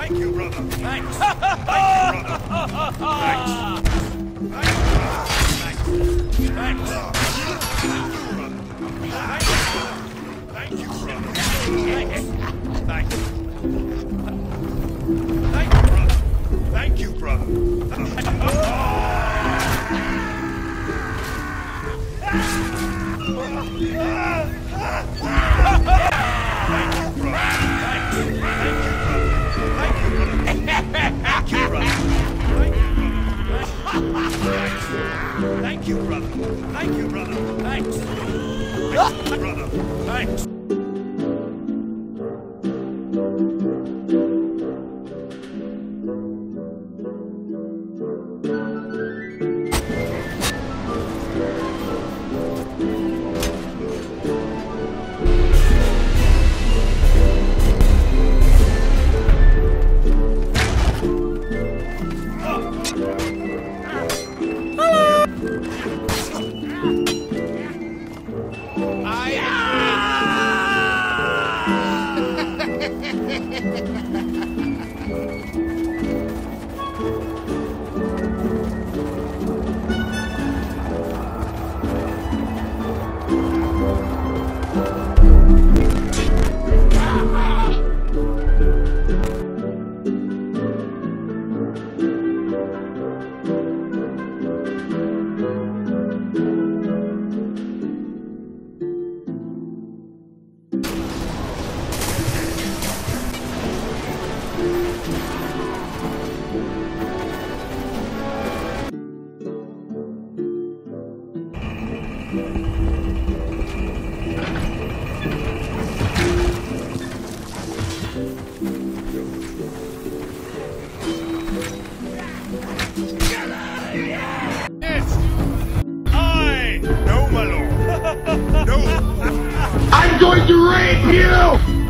Thank you, brother. Thanks. Thank you, brother. Thanks. Thanks. Thank you, brother. Thank you. Thank you, brother. Thank you, brother. Thank you, brother. Thank you, brother. Thanks. Thank you, brother. Thanks. I'm going to rape you!